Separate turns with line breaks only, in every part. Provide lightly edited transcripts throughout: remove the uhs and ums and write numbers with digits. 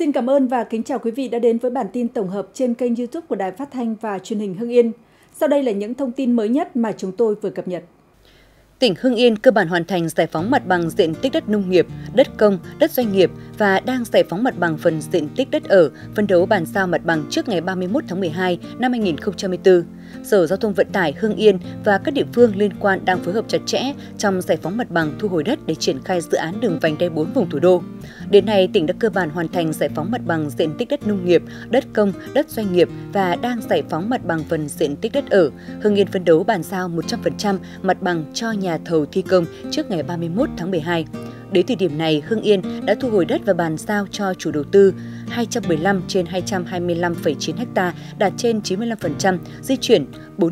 Xin cảm ơn và kính chào quý vị đã đến với bản tin tổng hợp trên kênh YouTube của Đài Phát thanh và Truyền hình Hưng Yên. Sau đây là những thông tin mới nhất mà chúng tôi vừa cập nhật.
Tỉnh Hưng Yên cơ bản hoàn thành giải phóng mặt bằng diện tích đất nông nghiệp, đất công, đất doanh nghiệp và đang giải phóng mặt bằng phần diện tích đất ở, phấn đấu bàn giao mặt bằng trước ngày 31 tháng 12 năm 2024. Sở Giao thông Vận tải Hưng Yên và các địa phương liên quan đang phối hợp chặt chẽ trong giải phóng mặt bằng thu hồi đất để triển khai dự án đường vành đai 4 vùng thủ đô. Đến nay, tỉnh đã cơ bản hoàn thành giải phóng mặt bằng diện tích đất nông nghiệp, đất công, đất doanh nghiệp và đang giải phóng mặt bằng phần diện tích đất ở. Hưng Yên phấn đấu bàn giao 100% mặt bằng cho nhà thầu thi công trước ngày 31 tháng 12. Đến thời điểm này, Hưng Yên đã thu hồi đất và bàn giao cho chủ đầu tư 215 trên 225,9 ha, đạt trên 95%, di chuyển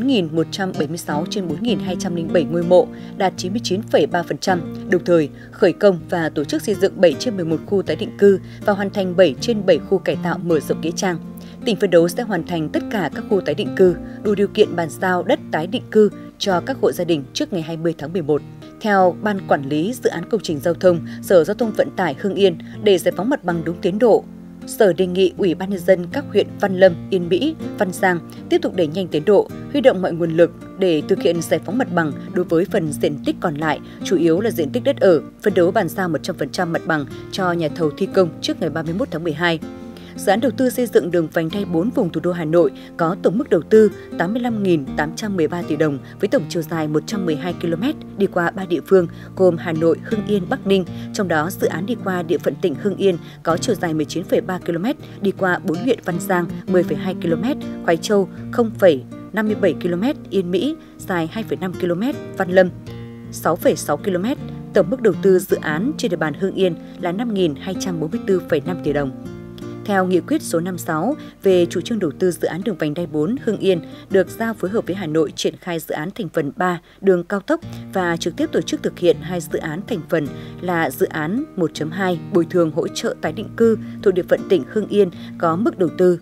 4.176 trên 4.207 ngôi mộ, đạt 99,3%, đồng thời khởi công và tổ chức xây dựng 7 trên 11 khu tái định cư và hoàn thành 7 trên 7 khu cải tạo mở rộng nghĩa trang. Tỉnh phấn đấu sẽ hoàn thành tất cả các khu tái định cư, đủ điều kiện bàn giao đất tái định cư cho các hộ gia đình trước ngày 20 tháng 11. Theo Ban Quản lý Dự án Công trình Giao thông, Sở Giao thông Vận tải Hưng Yên, để giải phóng mặt bằng đúng tiến độ, Sở đề nghị Ủy ban Nhân dân các huyện Văn Lâm, Yên Mỹ, Văn Giang tiếp tục đẩy nhanh tiến độ, huy động mọi nguồn lực để thực hiện giải phóng mặt bằng đối với phần diện tích còn lại, chủ yếu là diện tích đất ở, phấn đấu bàn giao 100% mặt bằng cho nhà thầu thi công trước ngày 31 tháng 12. Dự án đầu tư xây dựng đường vành đai 4 vùng thủ đô Hà Nội có tổng mức đầu tư 85.813 tỷ đồng với tổng chiều dài 112 km đi qua 3 địa phương gồm Hà Nội, Hưng Yên, Bắc Ninh. Trong đó, dự án đi qua địa phận tỉnh Hưng Yên có chiều dài 19,3 km, đi qua 4 huyện Văn Giang 10,2 km, Khoái Châu 0,57 km, Yên Mỹ dài 2,5 km, Văn Lâm 6,6 km. Tổng mức đầu tư dự án trên địa bàn Hưng Yên là 5.244,5 tỷ đồng. Theo nghị quyết số 56 về chủ trương đầu tư dự án đường vành đai 4 Hưng Yên được giao phối hợp với Hà Nội triển khai dự án thành phần 3 đường cao tốc và trực tiếp tổ chức thực hiện hai dự án thành phần là dự án 1.2 bồi thường hỗ trợ tái định cư thuộc địa phận tỉnh Hưng Yên có mức đầu tư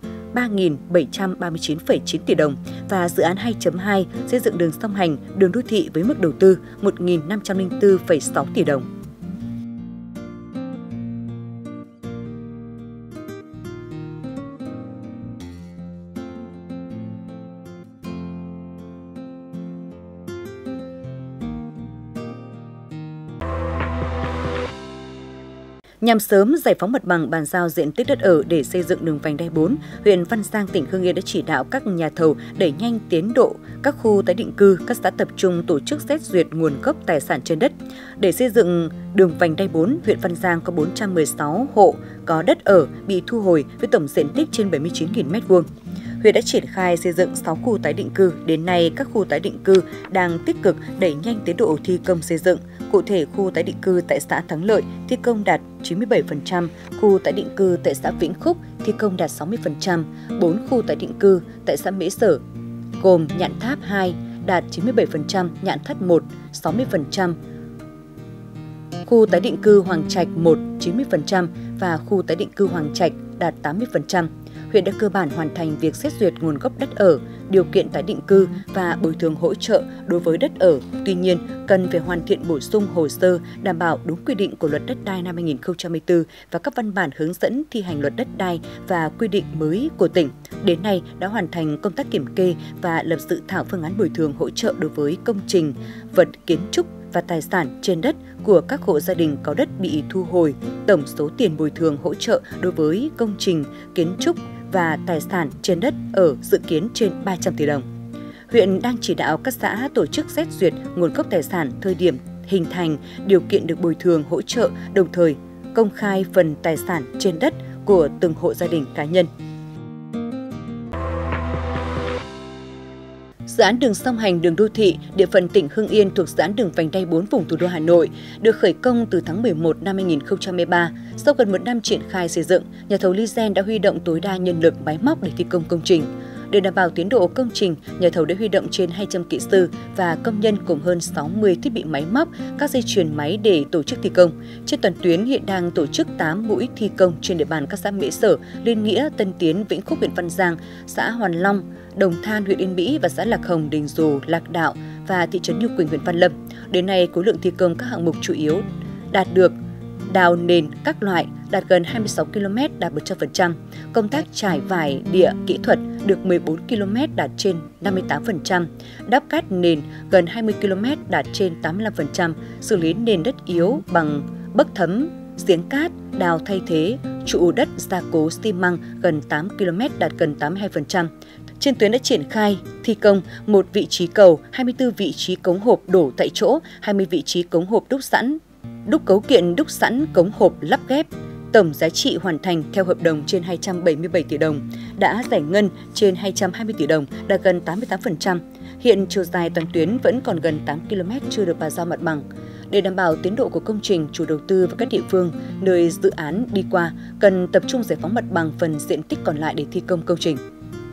3.739,9 tỷ đồng và dự án 2.2 xây dựng đường song hành, đường đô thị với mức đầu tư 1.504,6 tỷ đồng. Nhằm sớm giải phóng mặt bằng bàn giao diện tích đất ở để xây dựng đường vành đai 4, huyện Văn Giang, tỉnh Hưng Yên đã chỉ đạo các nhà thầu đẩy nhanh tiến độ các khu tái định cư, các xã tập trung tổ chức xét duyệt nguồn gốc tài sản trên đất. Để xây dựng đường vành đai 4, huyện Văn Giang có 416 hộ có đất ở bị thu hồi với tổng diện tích trên 79.000 m². Huyện đã triển khai xây dựng 6 khu tái định cư. Đến nay, các khu tái định cư đang tích cực đẩy nhanh tiến độ thi công xây dựng. Cụ thể, khu tái định cư tại xã Thắng Lợi thi công đạt 97%, khu tái định cư tại xã Vĩnh Khúc thi công đạt 60%, 4 khu tái định cư tại xã Mễ Sở gồm Nhạn Tháp 2 đạt 97%, Nhạn Thắt 1 60%, khu tái định cư Hoàng Trạch 1 90% và khu tái định cư Hoàng Trạch đạt 80%. Huyện đã cơ bản hoàn thành việc xét duyệt nguồn gốc đất ở, điều kiện tái định cư và bồi thường hỗ trợ đối với đất ở. Tuy nhiên, cần phải hoàn thiện bổ sung hồ sơ đảm bảo đúng quy định của Luật Đất đai năm 2024 và các văn bản hướng dẫn thi hành Luật Đất đai và quy định mới của tỉnh. Đến nay đã hoàn thành công tác kiểm kê và lập dự thảo phương án bồi thường hỗ trợ đối với công trình, vật kiến trúc và tài sản trên đất của các hộ gia đình có đất bị thu hồi. Tổng số tiền bồi thường hỗ trợ đối với công trình, kiến trúc và tài sản trên đất ở dự kiến trên 300 tỷ đồng. Huyện đang chỉ đạo các xã tổ chức xét duyệt nguồn gốc tài sản, thời điểm hình thành, điều kiện được bồi thường hỗ trợ, đồng thời công khai phần tài sản trên đất của từng hộ gia đình cá nhân. Dự án đường song hành đường đô thị địa phận tỉnh Hưng Yên thuộc dự án đường vành đai 4 vùng thủ đô Hà Nội được khởi công từ tháng 11 năm 2013. Sau gần 1 năm triển khai xây dựng, nhà thầu Lizen đã huy động tối đa nhân lực máy móc để thi công công trình. Để đảm bảo tiến độ công trình, nhà thầu đã huy động trên 200 kỹ sư và công nhân cùng hơn 60 thiết bị máy móc, các dây chuyền máy để tổ chức thi công. Trên toàn tuyến hiện đang tổ chức 8 mũi thi công trên địa bàn các xã Mễ Sở, Liên Nghĩa, Tân Tiến, Vĩnh Khúc huyện Văn Giang, xã Hoàn Long, Đồng Than huyện Yên Mỹ và xã Lạc Hồng, Đình Dù, Lạc Đạo và thị trấn Như Quỳnh huyện Văn Lâm. Đến nay, khối lượng thi công các hạng mục chủ yếu đạt được đào nền các loại đạt gần 26 km đạt 100%, công tác trải vải địa kỹ thuật được 14 km đạt trên 58%, đắp cát nền gần 20 km đạt trên 85%, xử lý nền đất yếu bằng bấc thấm, giếng cát, đào thay thế, trụ đất gia cố xi măng gần 8 km đạt gần 82%. Trên tuyến đã triển khai thi công 1 vị trí cầu, 24 vị trí cống hộp đổ tại chỗ, 20 vị trí cống hộp đúc sẵn, đúc cấu kiện đúc sẵn cống hộp lắp ghép. Tổng giá trị hoàn thành theo hợp đồng trên 277 tỷ đồng, đã giải ngân trên 220 tỷ đồng, đạt gần 88%. Hiện chiều dài toàn tuyến vẫn còn gần 8 km chưa được bàn giao mặt bằng. Để đảm bảo tiến độ của công trình, chủ đầu tư và các địa phương nơi dự án đi qua cần tập trung giải phóng mặt bằng phần diện tích còn lại để thi công công trình.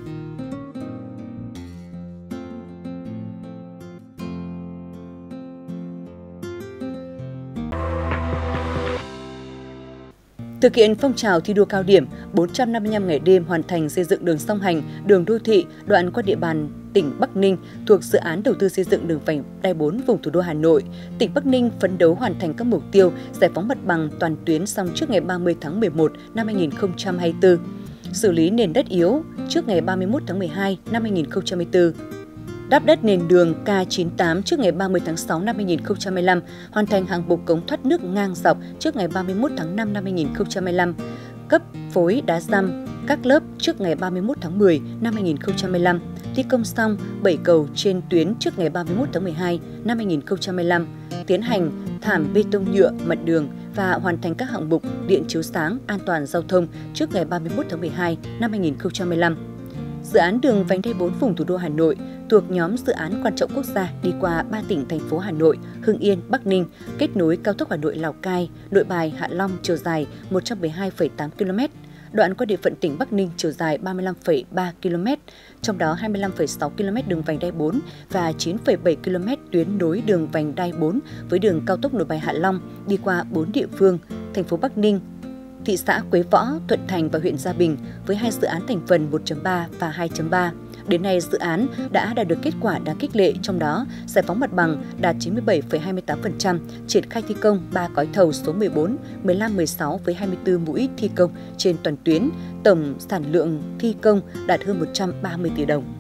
Thực hiện phong trào thi đua cao điểm 455 ngày đêm hoàn thành xây dựng đường song hành, đường đô thị đoạn qua địa bàn tỉnh Bắc Ninh thuộc dự án đầu tư xây dựng đường vành đai 4 vùng thủ đô Hà Nội, tỉnh Bắc Ninh phấn đấu hoàn thành các mục tiêu giải phóng mặt bằng toàn tuyến xong trước ngày 30 tháng 11 năm 2024, xử lý nền đất yếu trước ngày 31 tháng 12 năm 2024. Đắp đất nền đường K98 trước ngày 30 tháng 6 năm 2025, hoàn thành hạng mục cống thoát nước ngang dọc trước ngày 31 tháng 5 năm 2025, cấp phối đá răm các lớp trước ngày 31 tháng 10 năm 2015, thi công xong 7 cầu trên tuyến trước ngày 31 tháng 12 năm 2015, tiến hành thảm bê tông nhựa mặt đường và hoàn thành các hạng mục điện chiếu sáng an toàn giao thông trước ngày 31 tháng 12 năm 2015. Dự án đường vành đai 4 vùng thủ đô Hà Nội thuộc nhóm dự án quan trọng quốc gia đi qua 3 tỉnh thành phố Hà Nội, Hưng Yên, Bắc Ninh, kết nối cao tốc Hà Nội - Lào Cai, Nội Bài - Hạ Long chiều dài 112,8 km, đoạn qua địa phận tỉnh Bắc Ninh chiều dài 35,3 km, trong đó 25,6 km đường vành đai 4 và 9,7 km tuyến nối đường vành đai 4 với đường cao tốc Nội Bài - Hạ Long đi qua 4 địa phương, thành phố Bắc Ninh, thị xã Quế Võ, Thuận Thành và huyện Gia Bình với 2 dự án thành phần 1.3 và 2.3. Đến nay, dự án đã đạt được kết quả đáng khích lệ, trong đó giải phóng mặt bằng đạt 97,28%, triển khai thi công 3 gói thầu số 14, 15, 16 với 24 mũi thi công trên toàn tuyến, tổng sản lượng thi công đạt hơn 130 tỷ đồng.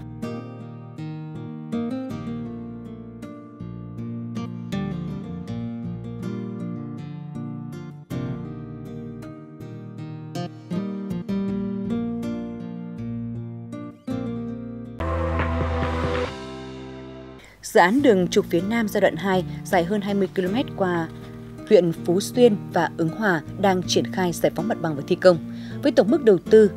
Dự án đường trục phía Nam giai đoạn 2 dài hơn 20 km qua huyện Phú Xuyên và Ứng Hòa đang triển khai giải phóng mặt bằng và thi công. Với tổng mức đầu tư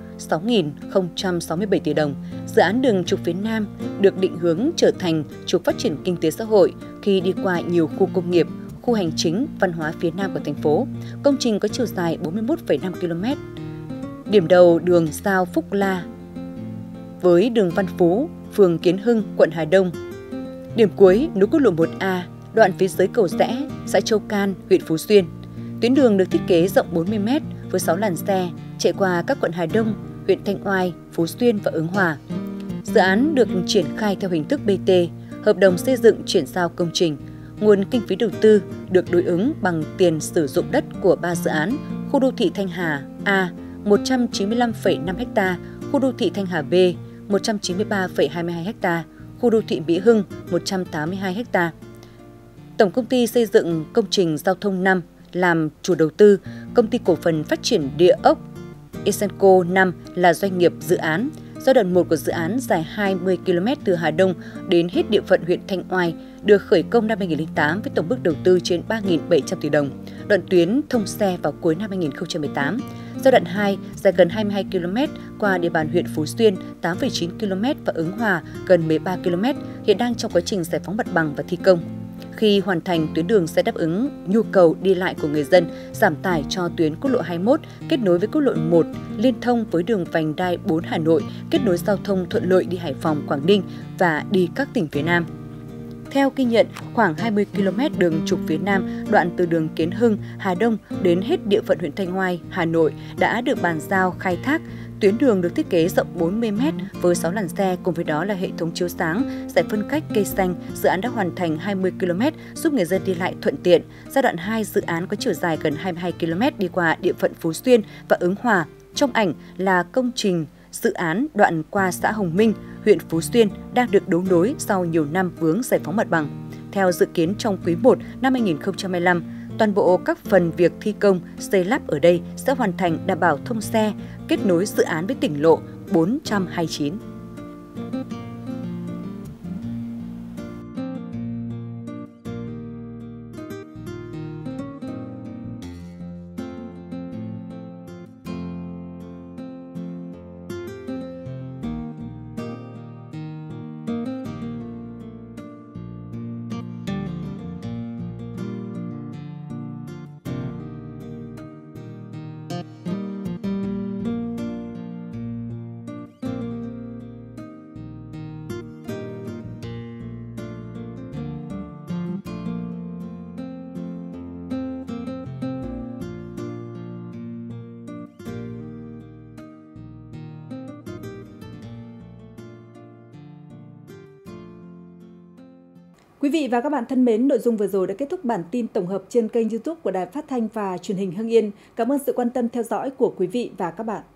6.067 tỷ đồng, dự án đường trục phía Nam được định hướng trở thành trục phát triển kinh tế xã hội khi đi qua nhiều khu công nghiệp, khu hành chính, văn hóa phía Nam của thành phố. Công trình có chiều dài 41,5 km. Điểm đầu đường giao Phúc La với đường Văn Phú, phường Kiến Hưng, quận Hà Đông. Điểm cuối nối quốc lộ 1A, đoạn phía dưới cầu Rẽ, xã Châu Can, huyện Phú Xuyên. Tuyến đường được thiết kế rộng 40 m với 6 làn xe, chạy qua các quận Hà Đông, huyện Thanh Oai, Phú Xuyên và Ứng Hòa. Dự án được triển khai theo hình thức BT, hợp đồng xây dựng chuyển giao công trình. Nguồn kinh phí đầu tư được đối ứng bằng tiền sử dụng đất của 3 dự án: khu đô thị Thanh Hà A 195,5 ha, khu đô thị Thanh Hà B 193,22 ha, khu đô thị Mỹ Hưng 182 ha. Tổng công ty xây dựng công trình giao thông 5 làm chủ đầu tư, công ty cổ phần phát triển địa ốc Esenco 5 là doanh nghiệp dự án. Giai đoạn 1 của dự án dài 20 km từ Hà Đông đến hết địa phận huyện Thanh Oai được khởi công năm 2008 với tổng mức đầu tư trên 3.700 tỷ đồng. Đoạn tuyến thông xe vào cuối năm 2018. Giai đoạn 2 dài gần 22 km qua địa bàn huyện Phú Xuyên 8,9 km và Ứng Hòa gần 13 km, hiện đang trong quá trình giải phóng mặt bằng và thi công. Khi hoàn thành, tuyến đường sẽ đáp ứng nhu cầu đi lại của người dân, giảm tải cho tuyến quốc lộ 21 kết nối với quốc lộ 1, liên thông với đường vành đai 4 Hà Nội, kết nối giao thông thuận lợi đi Hải Phòng, Quảng Ninh và đi các tỉnh phía Nam. Theo ghi nhận, khoảng 20 km đường trục phía Nam, đoạn từ đường Kiến Hưng, Hà Đông đến hết địa phận huyện Thanh Oai, Hà Nội đã được bàn giao khai thác. Tuyến đường được thiết kế rộng 40 m với 6 làn xe, cùng với đó là hệ thống chiếu sáng, giải phân cách, cây xanh. Dự án đã hoàn thành 20 km, giúp người dân đi lại thuận tiện. Giai đoạn 2 dự án có chiều dài gần 22 km đi qua địa phận Phú Xuyên và Ứng Hòa. Trong ảnh là công trình dự án đoạn qua xã Hồng Minh, huyện Phú Xuyên đang được đấu nối sau nhiều năm vướng giải phóng mặt bằng. Theo dự kiến trong quý 1 năm 2025, toàn bộ các phần việc thi công, xây lắp ở đây sẽ hoàn thành đảm bảo thông xe, kết nối dự án với tỉnh lộ 429.
Quý vị và các bạn thân mến, nội dung vừa rồi đã kết thúc bản tin tổng hợp trên kênh YouTube của Đài Phát thanh và Truyền hình Hưng Yên. Cảm ơn sự quan tâm theo dõi của quý vị và các bạn.